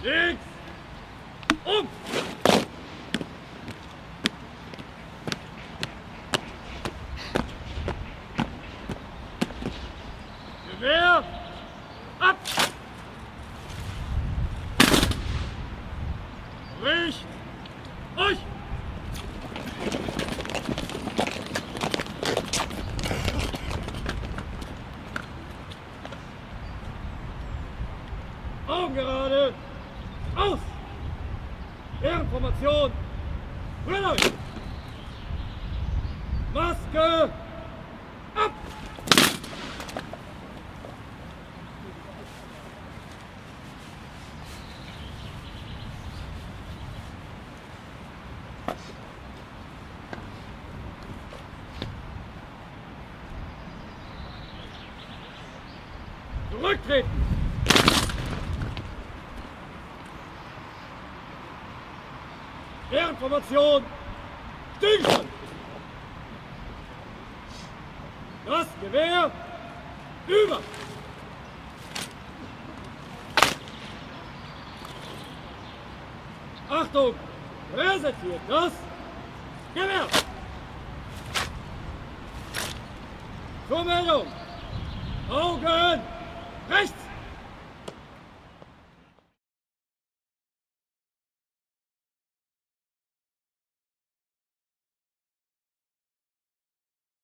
Links! Um! Gewehr! Ab! Richt! Euch! Augen gerade! Aus! Ehrenformation! Brille! Maske! Ab! Zurücktreten! Ehrenformation! Stillstand! Das Gewehr über! Achtung! Resettiert das Gewehr! Zur Meldung! Augen!